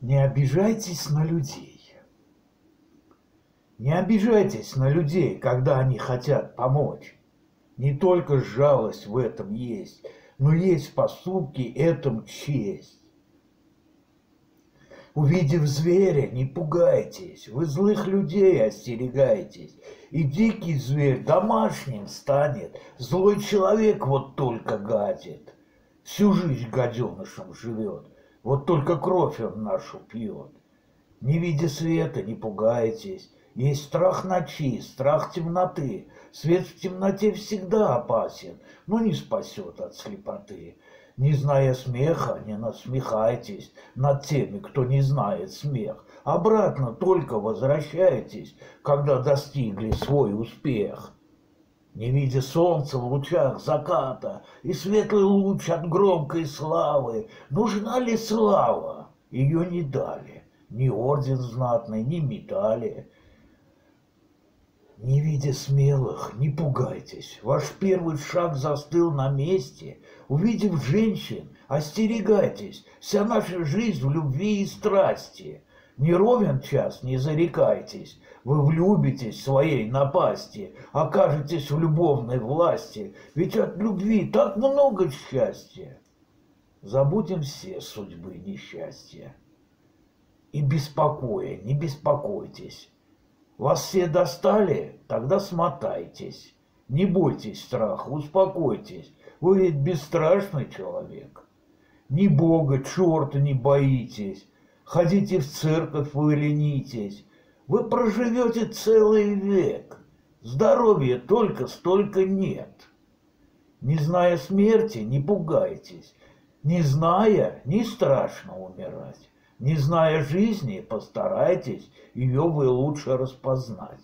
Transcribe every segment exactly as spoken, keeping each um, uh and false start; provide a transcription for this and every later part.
Не обижайтесь на людей. Не обижайтесь на людей, когда они хотят помочь. Не только жалость в этом есть, но есть в поступке этом честь. Увидев зверя, не пугайтесь, вы злых людей остерегайтесь. И дикий зверь домашним станет, злой человек вот только гадит. Всю жизнь гаденышем живет, вот только кровь он нашу пьет. Не видя света, не пугайтесь, есть страх ночи, страх темноты. Свет в темноте всегда опасен, но не спасет от слепоты. Не зная смеха, не насмехайтесь над теми, кто не знает смех. Обратно только возвращайтесь, когда достигли свой успех. Не видя солнца в лучах заката и светлый луч от громкой славы, нужна ли слава? Ее не дали, ни орден знатный, ни медали. Не видя смелых, не пугайтесь, ваш первый шаг застыл на месте. Увидев женщин, остерегайтесь, вся наша жизнь в любви и страсти. Не ровен час, не зарекайтесь, вы влюбитесь в своей напасти, окажетесь в любовной власти, ведь от любви так много счастья. Забудем все судьбы несчастья. И беспокоя, не беспокойтесь. Вас все достали? Тогда смотайтесь. Не бойтесь страха, успокойтесь. Вы ведь бесстрашный человек. Ни Бога, черта не боитесь. Ходите в церковь, вы ленитесь. Вы проживете целый век. Здоровья только столько нет. Не зная смерти, не пугайтесь. Не зная, не страшно умирать. Не зная жизни, постарайтесь ее вы лучше распознать.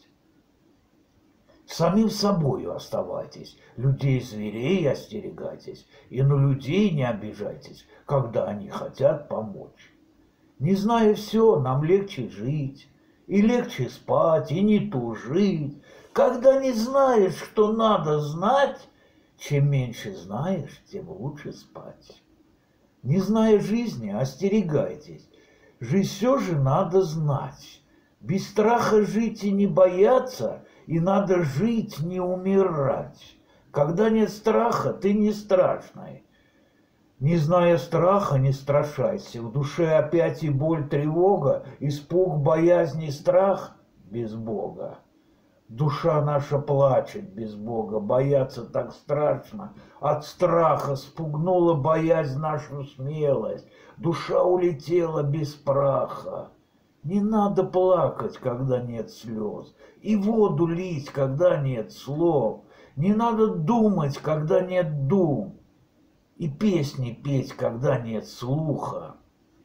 Самим собою оставайтесь, людей-зверей остерегайтесь, и на людей не обижайтесь, когда они хотят помочь. Не зная все, нам легче жить, и легче спать, и не тужить. Когда не знаешь, что надо знать, чем меньше знаешь, тем лучше спать. Не зная жизни, остерегайтесь. Жизнь все же надо знать. Без страха жить и не бояться, и надо жить, не умирать. Когда нет страха, ты не страшный. Не зная страха, не страшайся. В душе опять и боль, тревога, испуг, боязнь и страх без Бога. Душа наша плачет без Бога, бояться так страшно. От страха спугнула боязнь нашу смелость. Душа улетела без праха. Не надо плакать, когда нет слез, и воду лить, когда нет слов. Не надо думать, когда нет дум, и песни петь, когда нет слуха.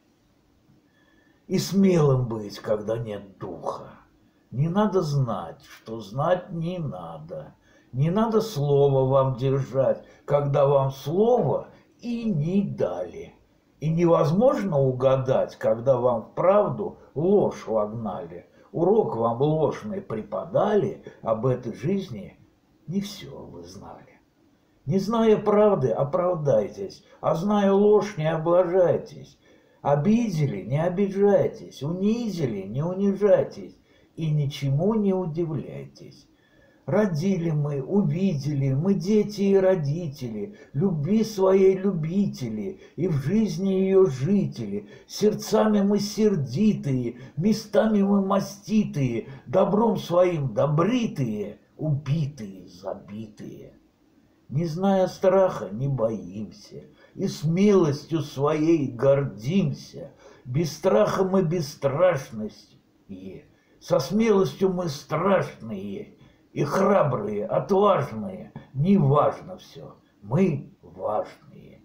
И смелым быть, когда нет духа. Не надо знать, что знать не надо. Не надо слова вам держать, когда вам слово и не дали. И невозможно угадать, когда вам вправду ложь вогнали. Урок вам ложный преподали, об этой жизни не все вы знали. Не зная правды, оправдайтесь, а зная ложь, не облажайтесь. Обидели, не обижайтесь, унизили, не унижайтесь. И ничему не удивляйтесь. Родили мы, увидели, мы дети и родители, любви своей любители, и в жизни ее жители. Сердцами мы сердитые, местами мы маститые, добром своим добритые, убитые, забитые. Не зная страха, не боимся, и смелостью своей гордимся. Без страха мы бесстрашные, со смелостью мы страшные и храбрые, отважные. Не важно все, мы важные.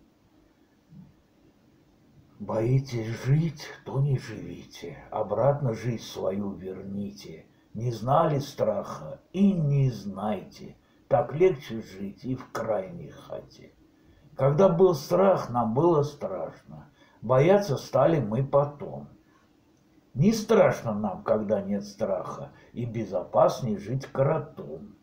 Боитесь жить, то не живите, обратно жизнь свою верните. Не знали страха и не знайте, так легче жить и в крайней хате. Когда был страх, нам было страшно, бояться стали мы потом. Не страшно нам, когда нет страха, и безопаснее жить кротом.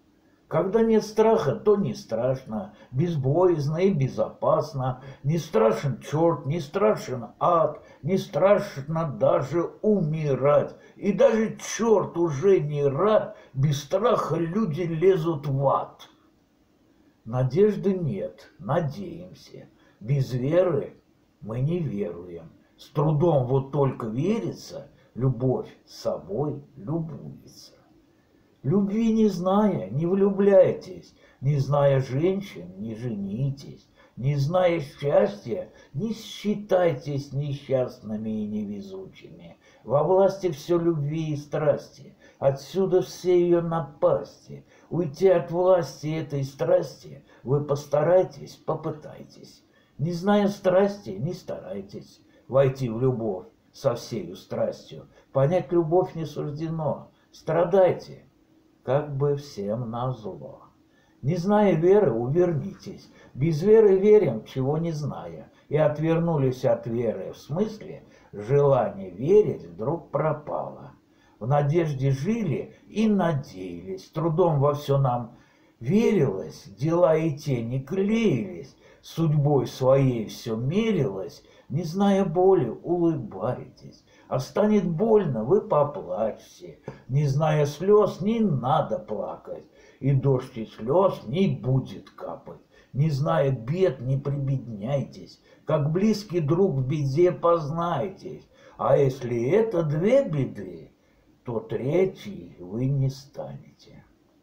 Когда нет страха, то не страшно, безбоязно и безопасно. Не страшен черт, не страшен ад, не страшно даже умирать. И даже черт уже не рад, без страха люди лезут в ад. Надежды нет, надеемся. Без веры мы не веруем. С трудом вот только верится, любовь с собой любуется. Любви не зная, не влюбляйтесь, не зная женщин, не женитесь, не зная счастья, не считайтесь несчастными и невезучими. Во власти все любви и страсти, отсюда все ее напасти. Уйти от власти этой страсти вы постарайтесь, попытайтесь. Не зная страсти, не старайтесь войти в любовь со всею страстью. Понять любовь не суждено, страдайте, как бы всем назло. Не зная веры, увернитесь. Без веры верим, чего не зная. И отвернулись от веры. В смысле, желание верить вдруг пропало. В надежде жили и надеялись. С трудом во все нам верилось, дела и те не клеились. Судьбой своей все мерилось. Не зная боли, улыбайтесь. А станет больно, вы поплачьте. Не зная слез, не надо плакать. И дождь и слез не будет капать. Не зная бед, не прибедняйтесь. Как близкий друг в беде познайтесь. А если это две беды, то третьей вы не станете.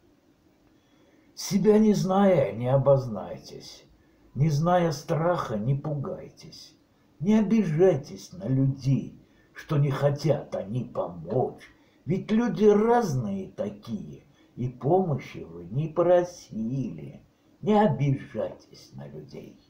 Себя не зная, не обознайтесь. Не зная страха, не пугайтесь. Не обижайтесь на людей, что не хотят они помочь. Ведь люди разные такие, и помощи вы не просили. Не обижайтесь на людей.